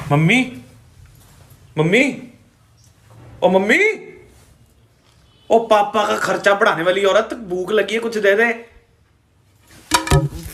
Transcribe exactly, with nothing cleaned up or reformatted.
Mummy mummy ओ mummy ओ papa का खर्चा बढ़ाने वाली औरत, भूख लगी है कुछ दे दे।